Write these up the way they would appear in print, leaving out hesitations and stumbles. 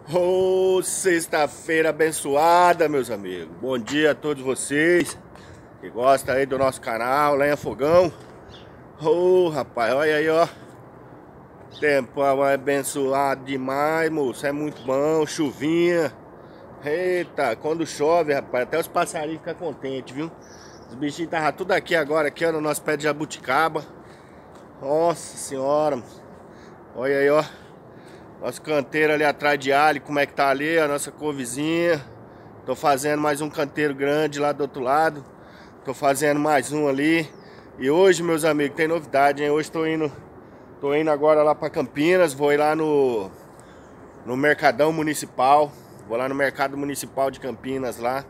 Ô, sexta-feira abençoada, meus amigos. Bom dia a todos vocês que gostam aí do nosso canal, Lenha Fogão. Ô, rapaz, olha aí, ó. Tempo abençoado demais, moço. É muito bom, chuvinha. Eita, quando chove, rapaz, até os passarinhos ficam contentes, viu? Os bichinhos estavam tudo aqui agora, aqui ó, no nosso pé de jabuticaba. Nossa senhora. Olha aí, ó. Nosso canteiro ali atrás de alho, como é que tá ali, a nossa couvezinha. Tô fazendo mais um canteiro grande lá do outro lado. Tô fazendo mais um ali. E hoje, meus amigos, tem novidade, hein? Hoje tô indo agora lá pra Campinas. Vou ir lá no Mercadão Municipal. Vou lá no Mercado Municipal de Campinas lá.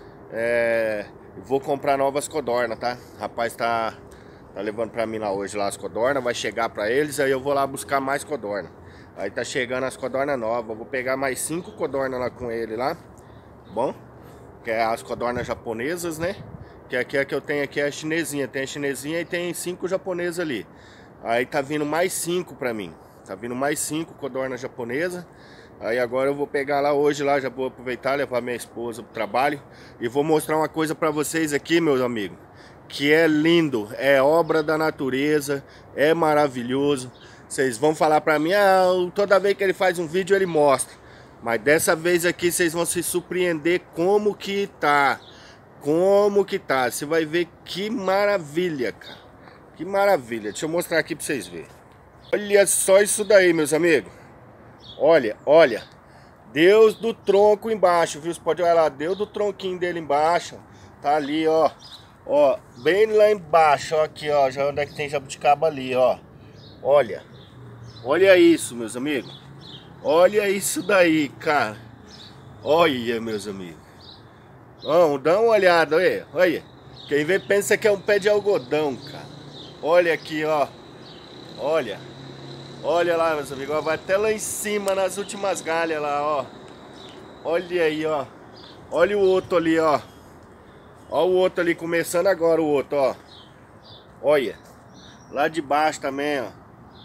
Vou comprar novas codornas, tá? O rapaz tá levando pra mim lá hoje lá as codornas. Vai chegar pra eles, aí eu vou lá buscar mais codorna. Aí tá chegando as codornas novas. Vou pegar mais 5 codornas lá com ele lá. Bom, que é as codornas japonesas, né? Que aqui é que eu tenho aqui é a chinesinha. Tem a chinesinha e tem 5 japonesas ali. Aí tá vindo mais 5 pra mim. Tá vindo mais 5 codornas japonesas. Aí agora eu vou pegar lá hoje lá. Já vou aproveitar, levar minha esposa pro trabalho. E vou mostrar uma coisa pra vocês aqui, meus amigos. Que é lindo, é obra da natureza, é maravilhoso. Vocês vão falar pra mim, toda vez que ele faz um vídeo ele mostra. Mas dessa vez aqui vocês vão se surpreender como que tá. Como que tá. Você vai ver que maravilha, cara. Que maravilha. Deixa eu mostrar aqui pra vocês verem. Olha só isso daí, meus amigos. Olha, olha. Deus do tronco embaixo, viu? Você pode olhar lá, Deus do tronquinho dele embaixo. Tá ali, ó. Ó, bem lá embaixo, ó, aqui, ó. Já onde é que tem jabuticaba ali, ó. Olha. Olha isso, meus amigos. Olha isso daí, cara. Olha, meus amigos. Vamos, dá uma olhada, olha. Olha. Quem vê pensa que é um pé de algodão, cara. Olha aqui, ó. Olha. Olha lá, meus amigos. Ó, vai até lá em cima, nas últimas galhas lá, ó. Olha aí, ó. Olha o outro ali, ó. Olha o outro ali, começando agora o outro, ó. Olha. Lá de baixo também, ó.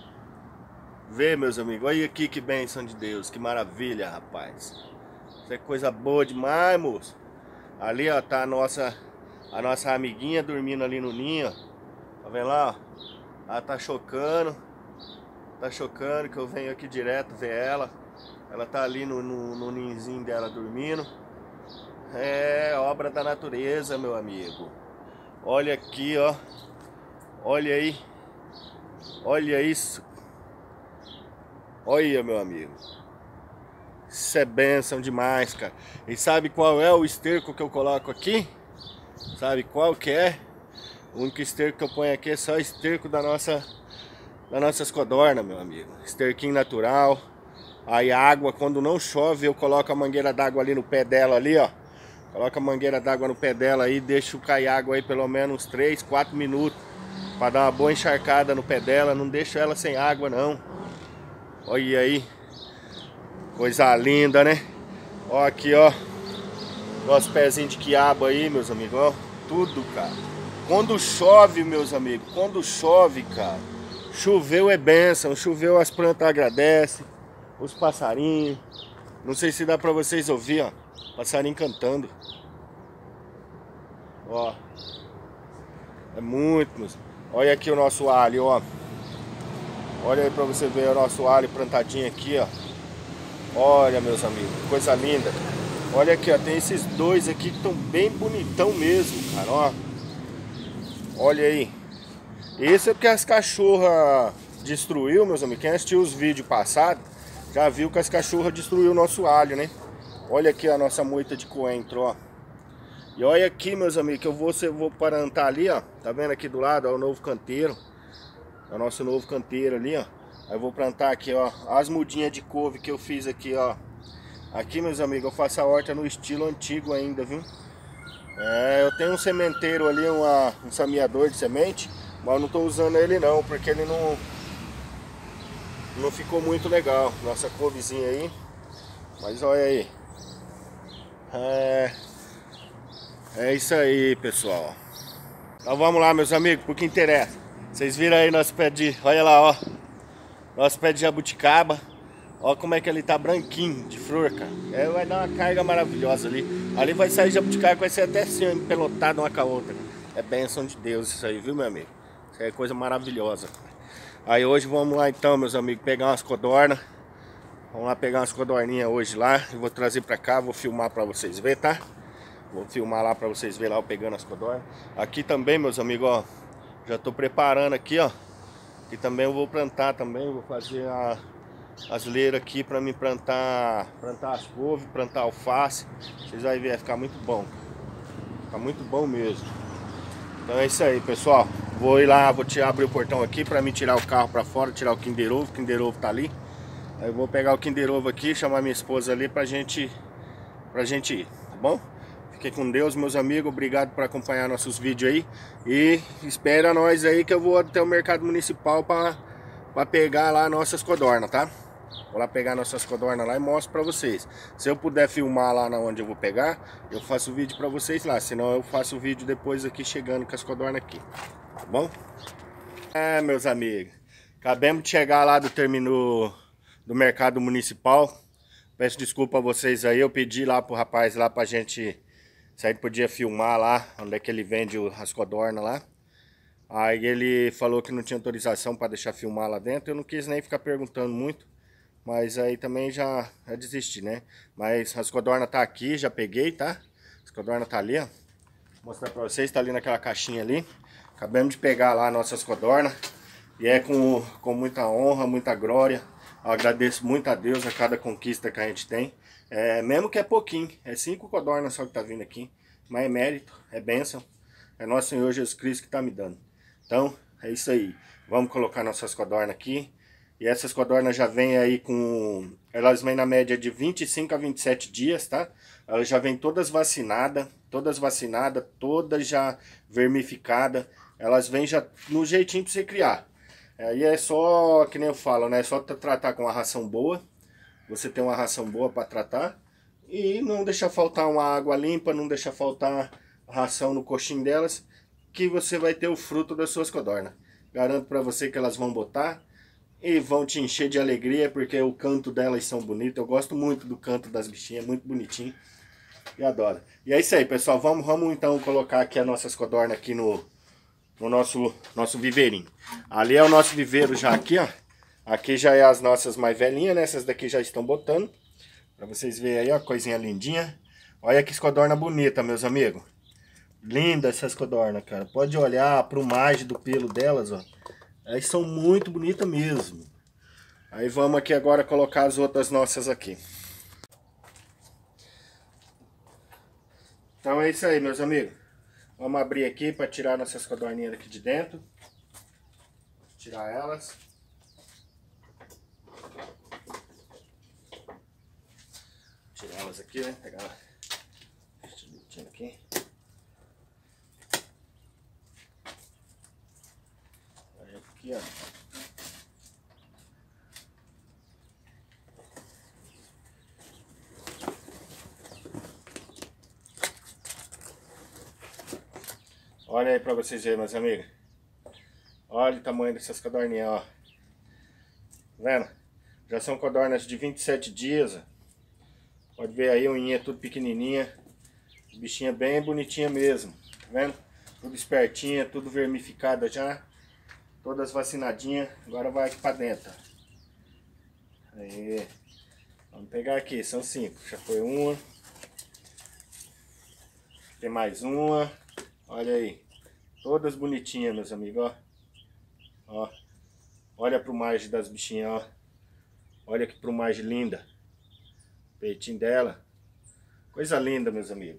Vê, meus amigos, olha aqui que bênção de Deus, que maravilha, rapaz. Isso é coisa boa demais, moço. Ali, ó, tá a nossa amiguinha dormindo ali no ninho, ó. Tá vendo lá, ó? Ela tá chocando. Tá chocando que eu venho aqui direto ver ela. Ela tá ali no ninhozinho dela dormindo. É obra da natureza, meu amigo. Olha aqui, ó. Olha aí. Olha isso. Olha, meu amigo. Isso é bênção demais, cara. E sabe qual é o esterco que eu coloco aqui? Sabe qual que é? O único esterco que eu ponho aqui é só esterco das nossas codornas, meu amigo. Esterquinho natural. Aí a água, quando não chove, eu coloco a mangueira d'água ali no pé dela ali, ó. Coloco a mangueira d'água no pé dela aí, deixo cair água aí pelo menos uns 3, 4 minutos. Pra dar uma boa encharcada no pé dela. Não deixo ela sem água, não. Olha aí. Coisa linda, né? Ó aqui, ó. Nosso pezinho de quiabo aí, meus amigos, ó. Tudo, cara. Quando chove, meus amigos, quando chove, cara, choveu é bênção. Choveu, as plantas agradecem. Os passarinhos. Não sei se dá pra vocês ouvir, ó. Passarinho cantando. Ó. É muito, meus... Olha aqui o nosso alho, ó. Olha aí pra você ver o nosso alho plantadinho aqui, ó. Olha, meus amigos, coisa linda. Olha aqui, ó, tem esses dois aqui que estão bem bonitão mesmo, cara, ó. Olha aí. Esse é porque as cachorras destruiu, meus amigos. Quem assistiu os vídeos passados já viu que as cachorras destruiu o nosso alho, né? Olha aqui a nossa moita de coentro, ó. E olha aqui, meus amigos, que eu vou parantar ali, ó. Tá vendo aqui do lado, ó, o novo canteiro. É o nosso novo canteiro ali, ó. Aí eu vou plantar aqui, ó, as mudinhas de couve que eu fiz aqui, ó. Aqui, meus amigos, eu faço a horta no estilo antigo ainda, viu? Eu tenho um sementeiro ali, um semeador de semente, mas eu não tô usando ele não, porque ele não ficou muito legal. Nossa couvezinha aí. Mas olha aí. É isso aí, pessoal. Então vamos lá, meus amigos, porque interessa. Vocês viram aí nosso pé de... Olha lá, ó. Nosso pé de jabuticaba. Ó como é que ele tá branquinho de flor, cara. É, vai dar uma carga maravilhosa ali. Ali vai sair jabuticaba, vai ser até assim, empelotado uma com a outra. É bênção de Deus isso aí, viu, meu amigo? Isso aí é coisa maravilhosa. Aí hoje vamos lá então, meus amigos, pegar umas codornas. Vamos lá pegar umas codorninhas hoje lá. Eu vou trazer pra cá, vou filmar pra vocês verem, tá? Vou filmar lá pra vocês verem lá eu pegando as codornas. Aqui também, meus amigos, ó. Já tô preparando aqui, ó. Aqui também eu vou plantar também. Vou fazer as leiras aqui pra mim plantar as couves, plantar alface. Vocês vão ver, vai ficar muito bom. Fica muito bom mesmo. Então é isso aí, pessoal. Vou ir lá, vou abrir o portão aqui pra mim tirar o carro pra fora, tirar o Kinder Ovo. O Kinder Ovo tá ali. Aí eu vou pegar o Kinder Ovo aqui, chamar minha esposa ali pra gente ir, tá bom? Fiquem com Deus, meus amigos. Obrigado por acompanhar nossos vídeos aí. E espera nós aí que eu vou até o mercado municipal pra pegar lá nossas codornas, tá? Vou lá pegar nossas codornas lá e mostro pra vocês. Se eu puder filmar lá onde eu vou pegar, eu faço o vídeo pra vocês lá. Senão eu faço o vídeo depois aqui chegando com as codornas aqui. Tá bom? É, meus amigos. Acabamos de chegar lá do terminal do mercado municipal. Peço desculpa a vocês aí. Eu pedi lá pro rapaz lá pra gente... Se aí podia filmar lá onde é que ele vende as codornas lá. Aí ele falou que não tinha autorização para deixar filmar lá dentro. Eu não quis nem ficar perguntando muito. Mas aí também já desisti, né? Mas as codornas tá aqui, já peguei, tá? As codornas tá ali, ó. Vou mostrar pra vocês, tá ali naquela caixinha ali. Acabamos de pegar lá nossas codornas. E é com muita honra, muita glória. Eu agradeço muito a Deus a cada conquista que a gente tem. É, mesmo que é pouquinho, é 5 codornas só que tá vindo aqui. Mas é mérito, é bênção. É nosso Senhor Jesus Cristo que tá me dando. Então, é isso aí. Vamos colocar nossas codornas aqui. E essas codornas já vêm aí com... Elas vêm na média de 25 a 27 dias, tá? Elas já vêm todas vacinadas, todas já vermificadas. Elas vêm já no jeitinho pra você criar. Aí é só, que nem eu falo, né? É só tratar com uma ração boa. Você tem uma ração boa para tratar. E não deixar faltar uma água limpa, não deixar faltar ração no coxinho delas. Que você vai ter o fruto das suas codornas. Garanto para você que elas vão botar. E vão te encher de alegria, porque o canto delas são bonitos. Eu gosto muito do canto das bichinhas, é muito bonitinho. E adoro. E é isso aí, pessoal. Vamos então colocar aqui as nossas codornas aqui no nosso viveirinho. Ali é o nosso viveiro já aqui, ó. Aqui já é as nossas mais velhinhas, né? Essas daqui já estão botando. Pra vocês verem aí, ó, coisinha lindinha. Olha que codorna bonita, meus amigos. Linda essas codornas, cara. Pode olhar a plumagem do pelo delas, ó. Elas são muito bonitas mesmo. Aí vamos aqui agora colocar as outras nossas aqui. Então é isso aí, meus amigos. Vamos abrir aqui para tirar nossas codorninhas aqui de dentro. Tirar elas. Tirar elas aqui, né? Pegar este bonitinho aqui. Aí aqui, ó. Olha aí pra vocês verem, meus amigos. Olha o tamanho dessas codorninhas, ó. Tá vendo? Já são codornas de 27 dias, ó. Pode ver aí, unhinha tudo pequenininha. Bichinha bem bonitinha mesmo. Tá vendo? Tudo espertinha, tudo vermificada já. Todas vacinadinhas. Agora vai aqui pra dentro. Aí. Vamos pegar aqui, são 5. Já foi uma. Tem mais uma. Olha aí. Todas bonitinhas, meus amigos, ó. Ó. Olha a plumagem das bichinhas, ó. Olha que plumagem linda. Peitinho dela. Coisa linda, meus amigos.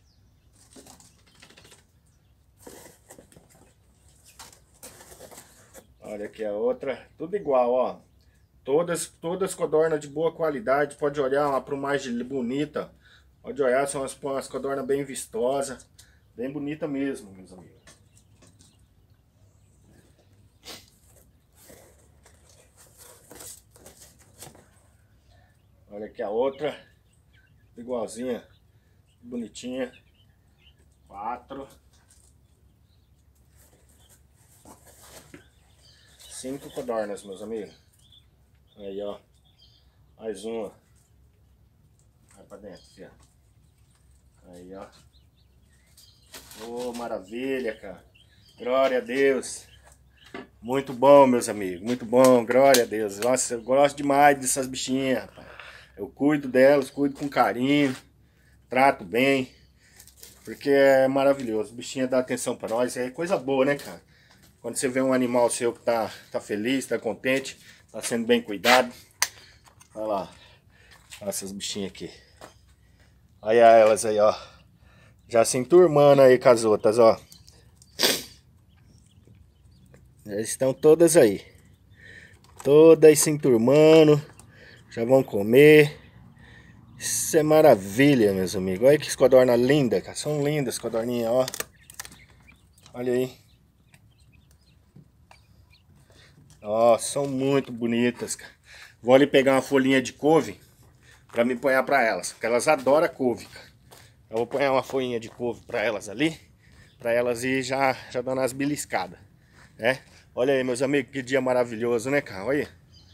Olha aqui a outra. Tudo igual, ó. Todas codornas de boa qualidade. Pode olhar, uma plumagem bonita. Pode olhar, são umas codornas bem vistosas. Bem bonita mesmo, meus amigos. Olha aqui a outra. Igualzinha. Bonitinha. 4. 5 codornas, meus amigos. Aí, ó. Mais uma. Vai pra dentro, filha. Aí, ó. Ô, maravilha, cara. Glória a Deus. Muito bom, meus amigos. Muito bom, glória a Deus. Nossa, eu gosto demais dessas bichinhas, rapaz. Eu cuido delas, cuido com carinho. Trato bem. Porque é maravilhoso. Bichinha dá atenção pra nós. É coisa boa, né, cara? Quando você vê um animal seu que tá feliz, tá contente, tá sendo bem cuidado. Olha lá. Olha essas bichinhas aqui. Olha elas aí, ó. Já se enturmando aí com as outras, ó. Já estão todas aí. Todas se enturmando. Já vão comer. Isso é maravilha, meus amigos. Olha que codorna linda, cara. São lindas codorninhas, ó. Olha aí. Ó, são muito bonitas, cara. Vou ali pegar uma folhinha de couve pra me ponhar pra elas. Porque elas adoram couve, cara. Eu vou pôr uma folhinha de couve pra elas ali. Pra elas ir já dando as beliscadas, né? Olha aí, meus amigos, que dia maravilhoso, né, cara? Olha.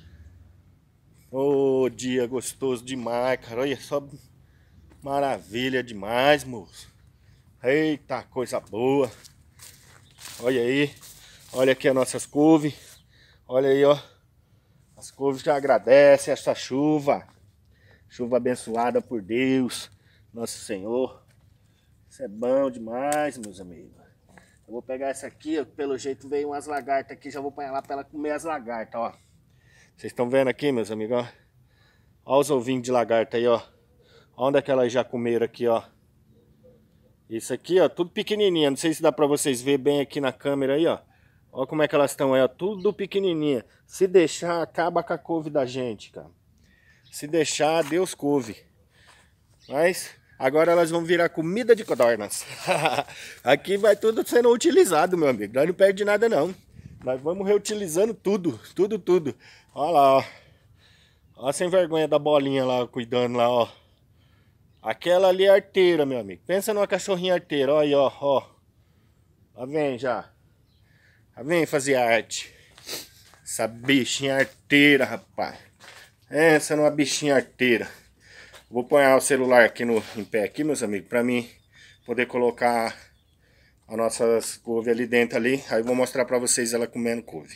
Ô, dia gostoso demais, cara. Olha só. Maravilha demais, moço. Eita, coisa boa. Olha aí. Olha aqui as nossas couves. Olha aí, ó. As couves já agradecem essa chuva. Chuva abençoada por Deus, nosso Senhor. Isso é bom demais, meus amigos. Eu vou pegar essa aqui, ó, pelo jeito veio umas lagartas aqui. Já vou pôr lá pra ela comer as lagartas, ó. Vocês estão vendo aqui, meus amigos, ó. Ó os ovinhos de lagarta aí, ó. Onde é que elas já comeram aqui, ó. Isso aqui, ó, tudo pequenininha. Não sei se dá pra vocês verem bem aqui na câmera aí, ó. Ó como é que elas estão aí, ó. Tudo pequenininha. Se deixar, acaba com a couve da gente, cara. Se deixar, Deus couve. Mas agora elas vão virar comida de codornas. Aqui vai tudo sendo utilizado, meu amigo. Nós não perde nada, não. Nós vamos reutilizando tudo. Tudo, tudo. Olha lá, ó. Olha sem vergonha da bolinha lá, cuidando lá, ó. Aquela ali é arteira, meu amigo. Pensa numa cachorrinha arteira. Olha aí, ó, ó. Lá vem já. Lá vem fazer arte. Essa bichinha arteira, rapaz. Pensa numa bichinha arteira. Vou pôr o celular aqui em pé aqui, meus amigos, pra mim poder colocar as nossas couve ali dentro ali. Aí eu vou mostrar pra vocês ela comendo couve.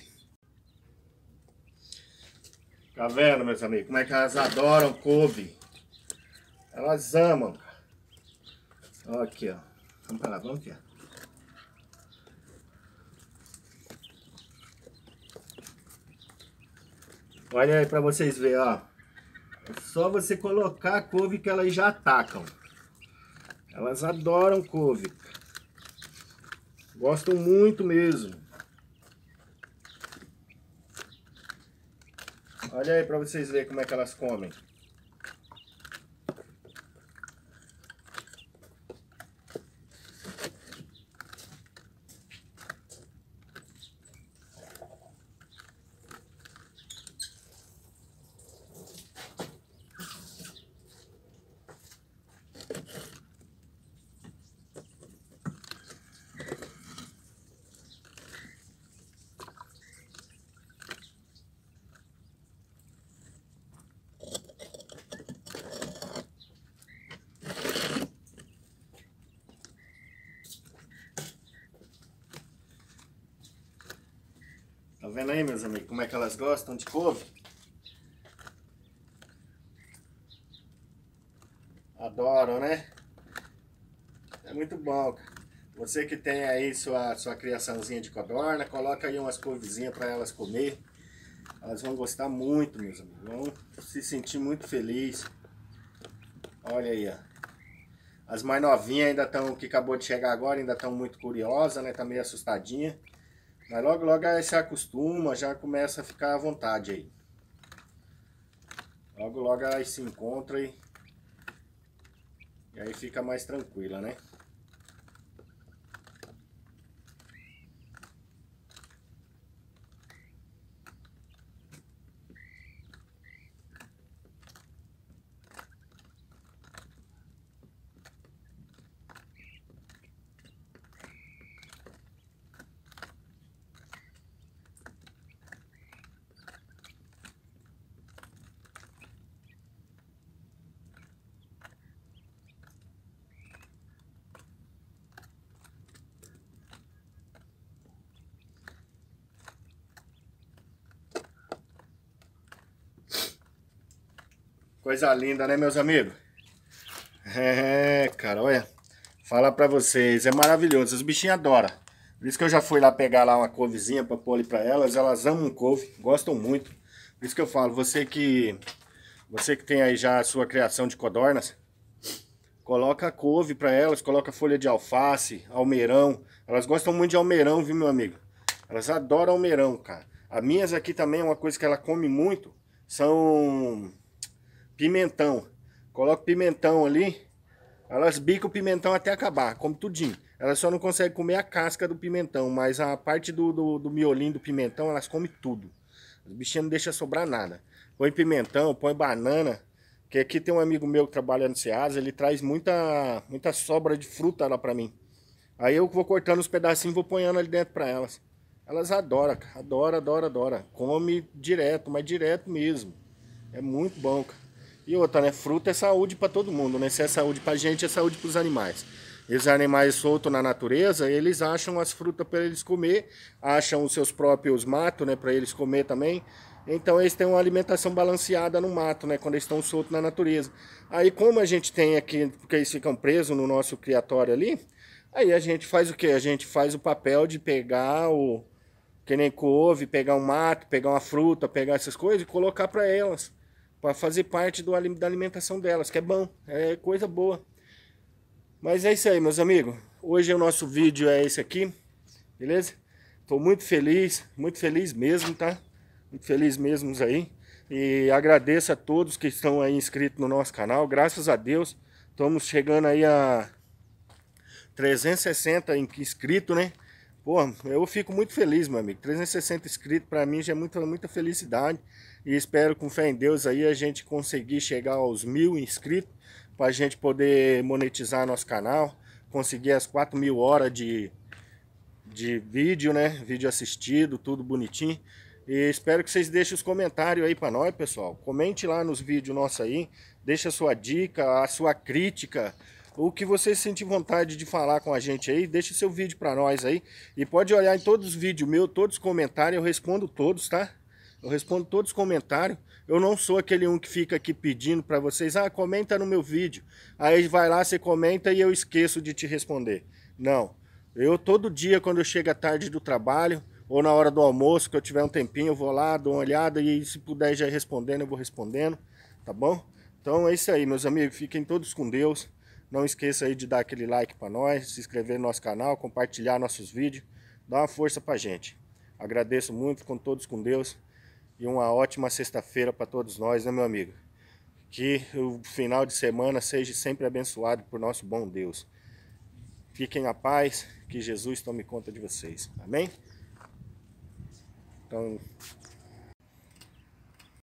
Tá vendo, meus amigos, como é que elas adoram couve? Elas amam. Ó aqui, ó. Vamos pra lá, vamos aqui, ó. Olha aí pra vocês verem, ó. É só você colocar a couve que elas já atacam. Elas adoram couve. Gostam muito mesmo. Olha aí pra vocês verem como é que elas comem. Tá vendo aí, meus amigos, como é que elas gostam de couve? Adoram, né? É muito bom, cara. Você que tem aí sua criaçãozinha de codorna, coloca aí umas couvezinhas para elas comer. Elas vão gostar muito, meus amigos. Vão se sentir muito felizes. Olha aí, ó. As mais novinhas ainda estão, que acabou de chegar agora, ainda estão muito curiosas, né? Tá meio assustadinha. Mas logo, logo aí se acostuma, já começa a ficar à vontade aí. Logo, logo aí se encontra e aí fica mais tranquila, né? Coisa linda, né, meus amigos? É, cara, olha. Fala pra vocês, é maravilhoso. Os bichinhos adoram. Por isso que eu já fui lá pegar lá uma couvezinha pra pôr ali pra elas. Elas amam couve, gostam muito. Por isso que eu falo, você que tem aí já a sua criação de codornas, coloca couve pra elas, coloca folha de alface, almeirão. Elas gostam muito de almeirão, viu, meu amigo? Elas adoram almeirão, cara. As minhas aqui também, uma coisa que ela come muito, são pimentão. Coloca pimentão ali, elas bicam o pimentão até acabar, come tudinho. Elas só não conseguem comer a casca do pimentão, mas a parte do miolinho do pimentão, elas comem tudo. Os bichinhos não deixam sobrar nada. Põe pimentão, põe banana. Que aqui tem um amigo meu que trabalha no Ceasa, ele traz muita sobra de fruta lá pra mim. Aí eu vou cortando os pedacinhos e vou ponhando ali dentro pra elas. Elas adoram, cara. Adoram. Come direto, mas direto mesmo. É muito bom, cara. E outra, né? Fruta é saúde pra todo mundo, né? Se é saúde pra gente, é saúde pros animais. E os animais soltos na natureza, eles acham as frutas para eles comer, acham os seus próprios matos, né? Pra eles comer também. Então eles têm uma alimentação balanceada no mato, né? Quando eles estão soltos na natureza. Aí como a gente tem aqui, porque eles ficam presos no nosso criatório ali, aí a gente faz o quê? A gente faz o papel de pegar que nem couve, pegar um mato, pegar uma fruta, pegar essas coisas e colocar para elas. Para fazer parte da alimentação delas, que é bom, é coisa boa. Mas é isso aí, meus amigos. Hoje o nosso vídeo é esse aqui, beleza? Estou muito feliz mesmo, tá? Muito feliz mesmo aí. E agradeço a todos que estão aí inscritos no nosso canal. Graças a Deus, estamos chegando aí a 360 inscritos, né? Pô, eu fico muito feliz, meu amigo. 360 inscritos para mim já é muita felicidade. E espero com fé em Deus aí a gente conseguir chegar aos 1000 inscritos para a gente poder monetizar nosso canal, conseguir as 4000 horas de vídeo, né? Vídeo assistido, tudo bonitinho. E espero que vocês deixem os comentários aí para nós, pessoal. Comente lá nos vídeos nossos aí, deixa a sua dica, a sua crítica, o que você sentir vontade de falar com a gente aí, deixa seu vídeo para nós aí. E pode olhar em todos os vídeos meus, todos os comentários, eu respondo todos, tá? Eu respondo todos os comentários. Eu não sou aquele um que fica aqui pedindo para vocês, ah, comenta no meu vídeo. Aí vai lá, você comenta e eu esqueço de te responder. Não. Eu todo dia, quando eu chego à tarde do trabalho, ou na hora do almoço, que eu tiver um tempinho, eu vou lá, dou uma olhada e se puder já ir respondendo, eu vou respondendo, tá bom? Então é isso aí, meus amigos. Fiquem todos com Deus. Não esqueça aí de dar aquele like para nós, se inscrever no nosso canal, compartilhar nossos vídeos. Dá uma força pra gente. Agradeço muito, com todos com Deus. E uma ótima sexta-feira para todos nós, né, meu amigo? Que o final de semana seja sempre abençoado por nosso bom Deus. Fiquem na paz, que Jesus tome conta de vocês. Amém? Então,